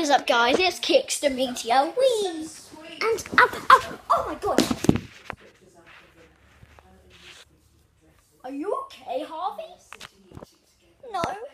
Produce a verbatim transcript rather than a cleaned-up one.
What is up, guys? It's Kicksta Meteor. Wee! And up, up. Oh my god. Are you okay, Harvey? No.